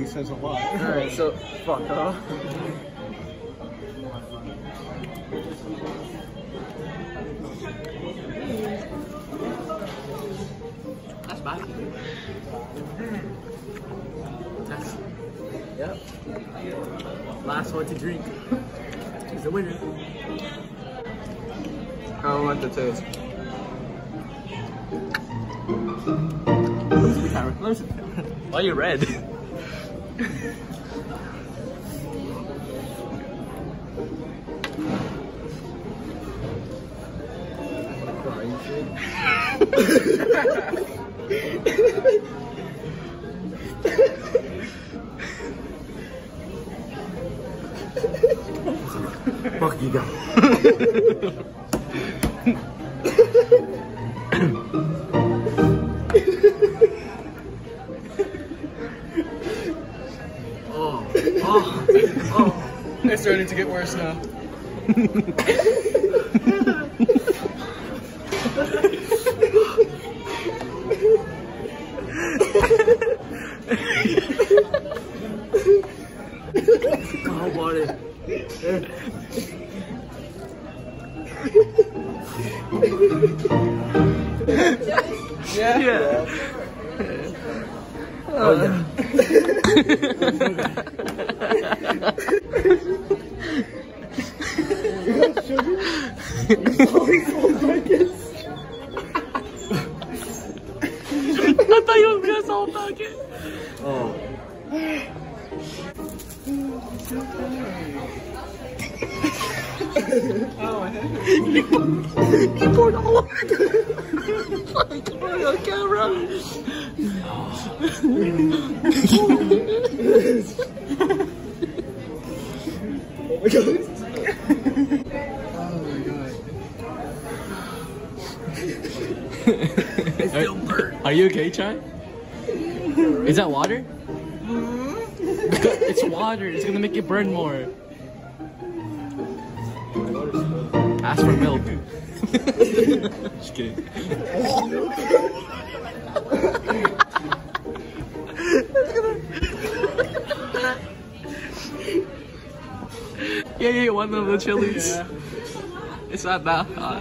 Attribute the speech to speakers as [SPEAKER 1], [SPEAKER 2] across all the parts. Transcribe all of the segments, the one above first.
[SPEAKER 1] already says a lot.
[SPEAKER 2] Alright, so fuck off. That's bad. That's, yep. Last one to drink is the winner.
[SPEAKER 3] I don't like the taste.
[SPEAKER 2] Why are you red?
[SPEAKER 3] Fuck you guys.
[SPEAKER 1] It's starting to get worse now.
[SPEAKER 3] How about it?
[SPEAKER 1] Yeah.
[SPEAKER 3] Oh yeah.
[SPEAKER 2] I thought you were gonna salt packet.
[SPEAKER 3] Oh.
[SPEAKER 2] You poured all over on camera.
[SPEAKER 1] Oh my god. Oh my god.
[SPEAKER 3] It's still burnt.
[SPEAKER 2] Are you okay, Chai? Is that water? It's water. It's gonna make it burn more. Ask for milk. Just kidding. Yeah, one of the chilies.
[SPEAKER 1] Yeah.
[SPEAKER 2] It's not that hot.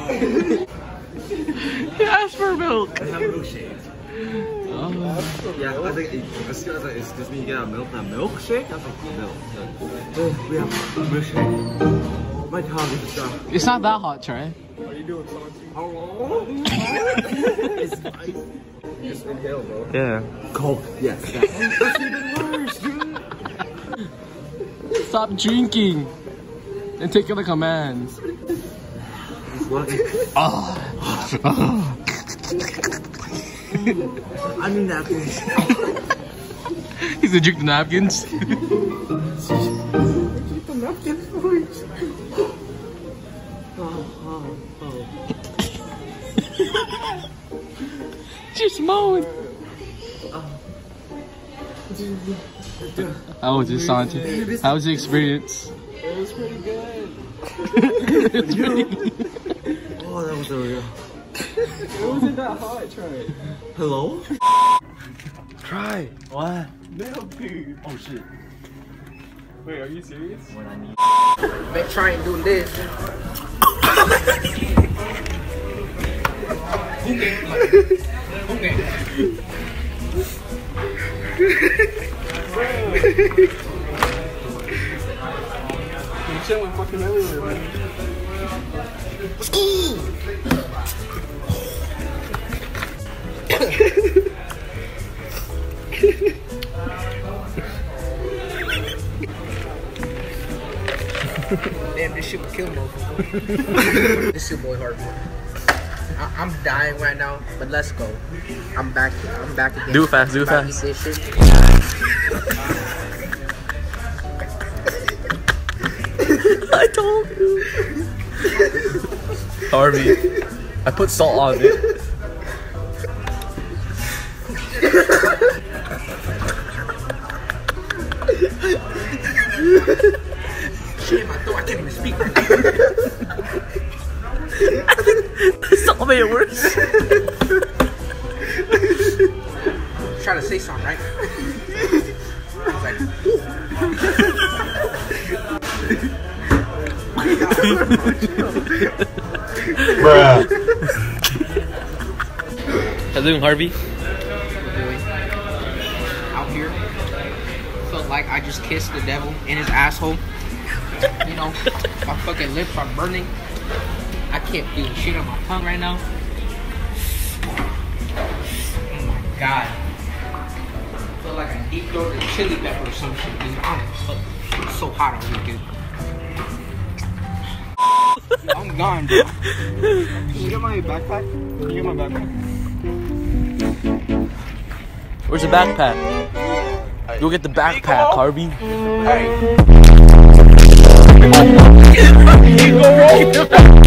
[SPEAKER 2] Ask for milk.
[SPEAKER 3] I have milkshake.
[SPEAKER 2] Oh.
[SPEAKER 3] Yeah, I think it's just me get a milkshake. I was like, milk. Oh, we have milkshake. My tongue is stuck.
[SPEAKER 2] It's not that hot, Trey.
[SPEAKER 1] Are you doing something?
[SPEAKER 3] Hello? It's spicy. Just inhale, bro.
[SPEAKER 2] Yeah.
[SPEAKER 3] Coke. Yes. That's even worse, dude.
[SPEAKER 2] Stop drinking and take it like a man. Oh.
[SPEAKER 3] I need napkins.
[SPEAKER 2] He's gonna drink the napkins.
[SPEAKER 3] Drink the napkins first.
[SPEAKER 2] Just moan. How was it, Santi? How was the experience?
[SPEAKER 1] It was pretty good.
[SPEAKER 2] It's pretty good.
[SPEAKER 3] Oh, that was so real.
[SPEAKER 1] It wasn't that hot, Trey.
[SPEAKER 3] Hello?
[SPEAKER 2] Try. What?
[SPEAKER 1] Milk, dude.
[SPEAKER 3] Oh shit.
[SPEAKER 1] Wait, are you serious?
[SPEAKER 3] When I need.
[SPEAKER 2] Make try and do this.
[SPEAKER 1] I'm chilling fucking everywhere, man.
[SPEAKER 4] Damn, this shit would kill motherfucker. This your boy Harvey. I'm dying right now, but let's go. I'm back again.
[SPEAKER 2] Do it fast, do it
[SPEAKER 4] About to
[SPEAKER 2] fast.
[SPEAKER 4] eat this shit.
[SPEAKER 2] I told you. Harvey, I put salt on it.
[SPEAKER 4] Shit, my throat, I can't even speak right
[SPEAKER 2] Salt made it worse.
[SPEAKER 4] Trying to say something, right? was like,
[SPEAKER 3] Bruh.
[SPEAKER 2] How you doing, Harvey?
[SPEAKER 4] out here. Felt like I just kissed the devil in his asshole. You know, my fucking lips are burning. I can't feel shit on my tongue right now. Oh my god. I feel like I deep throated chili pepper or some shit, dude. It's so hot out here, dude. I'm gone, bro.
[SPEAKER 1] Can you get my backpack? Can you get my backpack?
[SPEAKER 2] Where's the backpack? Go get the backpack, Harvey.
[SPEAKER 1] Hey.